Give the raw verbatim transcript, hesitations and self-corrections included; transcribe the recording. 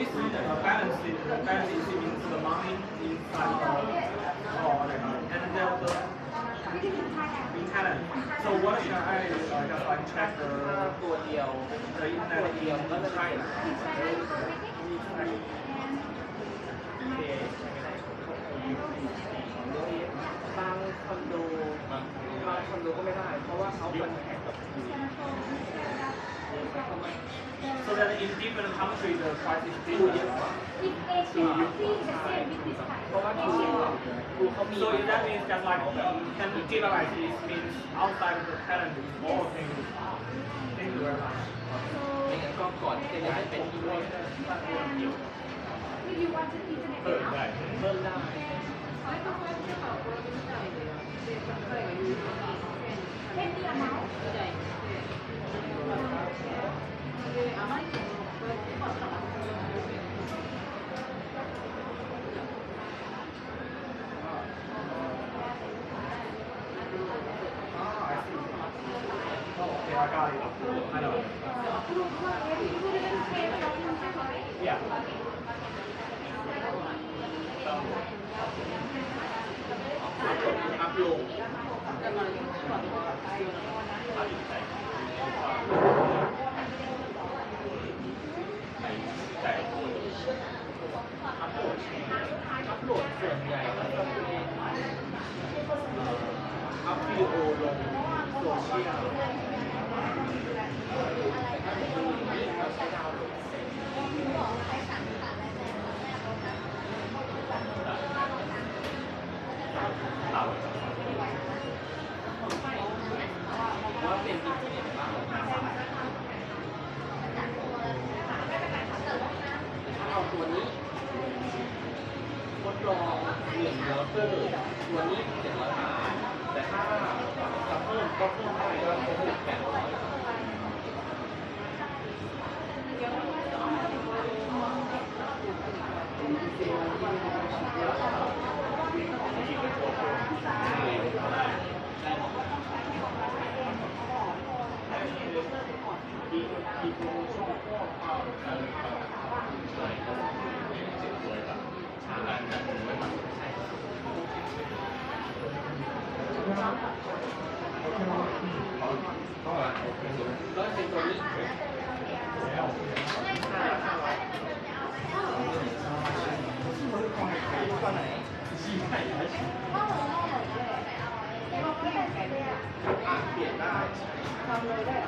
this uh, balance is the balance is means the money inside the or like uh, and the, the in Thailand. So what should I uh, just like check the ตัวเดียว the internet เดียวก็ in จะได้ China? โอเคบางคอนโดบางคอนโดก็ไม่ได้เพราะว่าเขาเป็นแข่งกับ So that in different countries the price is ดูเยอะ different. กว่า If Asia fee the same with this time. เพราะว่าดูดูเขามี So if that means just like can you give like this means outside of the Thailand is more things. Thank you very much. ไม่งั้นก็ก่อนที่จะย้ายเป็นที่ว่า If you want to internet เพิ่มได้เพิ่มได้ Ten the amount. โอเคอาการอีกไม่หรอก Yeah. อัพโหลดอัพโหลดอัพโหลดส่วนใหญ่ก็จะเป็นอัพวิดีโอลงโซเชียลถ้าเป็นคนอื่นเราใช้ดาวน์โหลดว่าเป็นอินเทอร์เน็ตบ้างถ้าเอาตัวนี้ทดลองหนึ่งเลเวอร์ตัวนี้เจ็ดร้อยบาทแต่ถ้าจะเพิ่มก็เพิ่มได้ก็เป็นแปดร้อยก็เป็นตัวนี้แล้วตัวไหนอ่ะเปลี่ยนได้ทำเลยได้